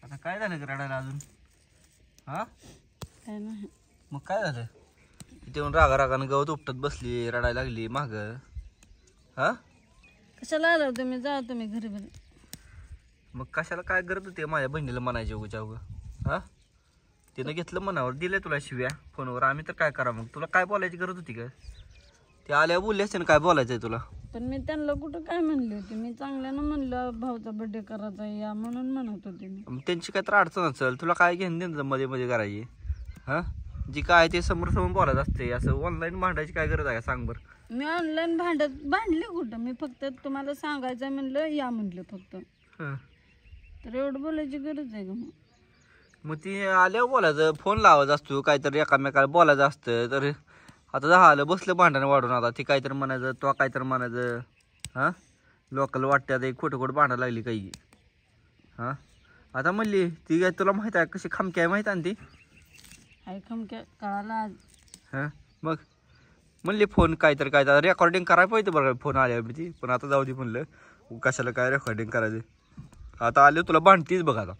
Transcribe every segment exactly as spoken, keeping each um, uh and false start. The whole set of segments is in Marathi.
आता काय झालं का रडायला अजून? हा काय नाही. मग काय झालं? इथे येऊन रागा रागानं गवत उपटत बसली, रडायला लागली माग. हा कशाला आलो तुम्ही? जा तुम्ही घरी घरी. मग कशाला काय करत होते माझ्या बहिणीला म्हणायचे उगाच्या उगा? हा तिनं घेतलं मनावर, दिले तुला शिव्या फोनवर. आम्ही तर काय करा मग? तुला काय बोलायची गरज होती का? ते आल्यावर बोलले असते ना काय बोलायचंय तुला. पण मी त्यांना कुठं काय म्हणले होते? मी चांगल्यानं म्हणलं भाऊचा बर्थडे करायचा या म्हणून म्हणत होते मी. मग त्यांची काय तर अडचण असेल, तुला काय घेऊन देणं मध्ये मध्ये करायची? हा जी काय ते समोर समोर बोलायचं असते, असं ऑनलाईन भांडायची काय गरज आहे सांग बरं? मी ऑनलाईन भांडत भांडले कुठं? मी फक्त तुम्हाला सांगायचं म्हणलं या म्हणलं फक्त. हं. तर एवढं बोलायची गरज आहे का मग? मग ती आल्यावर बोलायचं, फोन लावायचा असतो, काहीतरी एकामेकाला बोलायचं असतं. तर आता झालं बसलं भांडण वाढून, आता ती काहीतरी म्हणायचं, तो काहीतरी म्हणायचं. हां लोकांना वाटतं आता एक खोटं खोटं भांडायला लागली काही. हां आता म्हणली ती काय तुला माहीत आहे कशी खमकी आहे माहीत आहे ना ती? हाय खमक्या कळाला आज. हां मग म्हणली फोन काहीतरी काय तर रेकॉर्डिंग करायला पाहिजे बरं फोन आल्यावर ती. पण आता जाऊ दे म्हणलं, कशाला काय रेकॉर्डिंग करायचं. आता आले तुला भांडतीच बघ आता.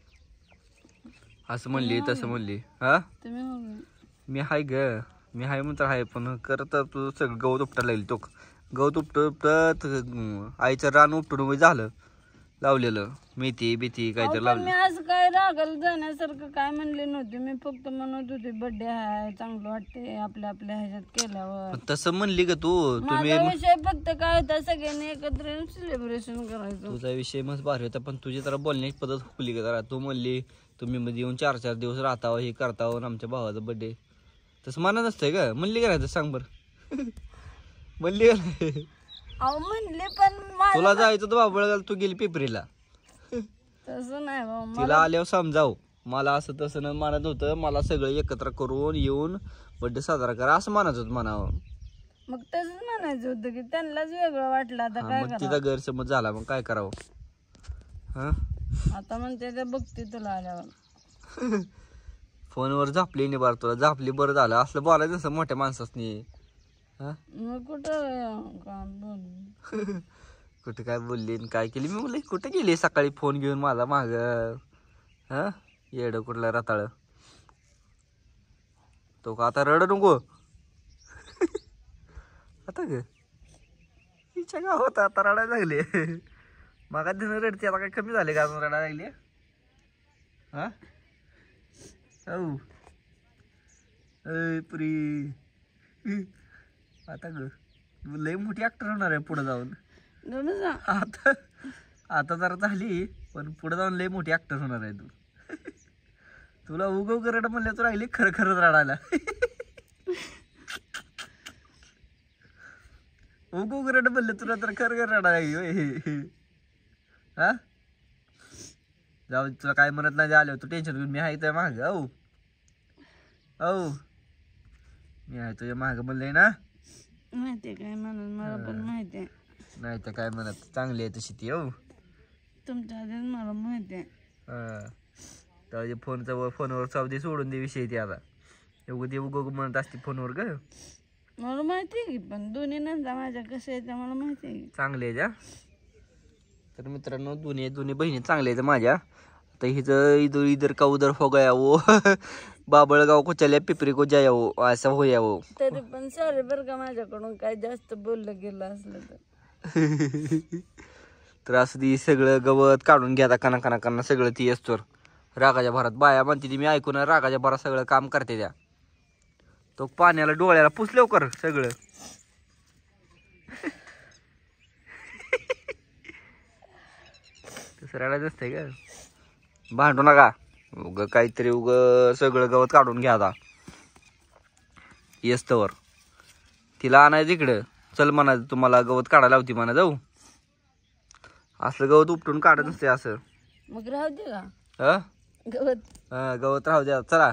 असं म्हणली तसं म्हणली. हा तुम्ही मी हाय ग, मी हाय म्हणतो हाय, पण करत तू सगळं गवत उपटायला लागली. तो गवत उपट उपटत आईचं रान उपटून झालं लावलेलं, मेथी बिथी काहीतरी मी लावलं. आज काय रागाला जाण्यासारखं काय म्हणले नव्हते. मी फक्त म्हणत होते बर्थडे आहे, चांगलं वाटते आपल्या आपल्या ह्याच्यात केल्यावर. पण तसं म्हणली ग तू. तुम्ही माझा विषय फक्त काय होता, सगळ्यांनी एकत्र सेलिब्रेशन करायचं. तुझा विषय मस्त भारी होता, पण तुझी जरा बोलण्याची पद्धत हुकली का जरा. तू म्हणली तुम्ही मध्ये येऊन चार चार दिवस राहता हे करता आमच्या भावाचा बर्थडे. तसं म्हणत नसतंय का? म्हणली का नाही सांग बरं? म्हणली का नाही? अहो म्हणले पण तुला जायचं तर बाबळ तू गेली पिपरीला. तसं नाही भाऊ. तिला आल्यावर समजाव, मला असं तसं न मानत होतं, मला सगळं एकत्र करून येऊन बर्थडे साजरा करा असं मानत होत म्हणावं. मग तसंच म्हणायचं होतं की त्यांनाच वेगळं वाटलं. आता काय मग तिचा गैरसमज झाला, मग काय करावं? हा आता म्हणते ते बघते तुला आल्यावर. फोनवर झापली नाही बरं, तुला झापली बरं झालं. असलं बोलायचं नसतं मोठ्या माणसासनी. हा मग कुठं काम बोल कुठे काय बोलली काय केली? मी बोलली कुठे गेली सकाळी फोन घेऊन माझा माग? हा येड कुठला रताळ तो का आता रड नको. आता ग तिच्या गावात आता रडायला लागले. मग दिन रडते, आता काय कमी झाले का अजून रडायला लागली? हा औ पुरी आता ग लई मोठी ऍक्टर होणार आहे पुढे जाऊन. आता आता जरा झाली, पण पुढे जाऊन लई मोठी ऍक्टर होणार आहे तू. तुला उग उग रड म्हणलं तू राहिली खरं खरंच रडायला. उग उग रड म्हणलं तुला तर खरं खरं रडायला. हा जाऊ तुला काय म्हणत नाही आलं तू टेन्शन घेऊन. मी आहे तर माग. औ औ मी आहे तुझ्या माग म्हणलंय ना. माहितीये काय म्हणून मला पण माहितीये. नाही तर काय म्हणत चांगली आहे तशी ती. हो तुमच्या आधीच मला माहितीये. हा फोनचा फोनवर सावधी सोडून दे विषय ती. आता उग दे उग म्हणत असते फोनवर ग. मला माहितीये की, पण दोन्ही नंदा माझ्या कशा आहेत मला माहितीये. चांगले आहे. तर मित्रांनो दोन्ही दोन्ही बहिणी चांगल्या आहेत माझ्या. आता हिचं इधर इधर का उधर हो गया वो. बाबळगाव को चल्या पिपरी को जाया वो, असं होया वो. तरी पण सॉरी बरं का माझ्याकडून काय जास्त बोललं गेलं असलं तर. तर असं ती सगळं गवत काढून घ्या कना कना कना सगळं ती असतो रागाच्या भरात. बाया म्हणते ती मी ऐकून रागाच्या भरात सगळं काम करते त्या. तो पाण्याला डोळ्याला पुस लवकर सगळं. तसं रडायचं असतंय का? भांडू नका उग काहीतरी उग सगळं गवत काढून घ्या. आता येस्तवर तिला आणायचं इकडं. चल म्हणा तुम्हाला गवत काढायला होती म्हणा जाऊ. असलं गवत उपटून काढत नसते असं. मग राहू दे का हा गवत? हा गवत राहू द्या चला.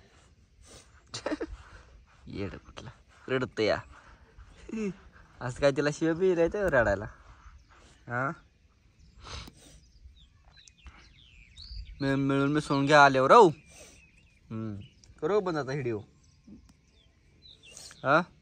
येड कुठला रडत या असं काय तिला शिव बी राहायचं रडायला. हा मिळून मिळून मिसळून घ्या आल्यावर. राहू करू बंद आता व्हिडिओ. हा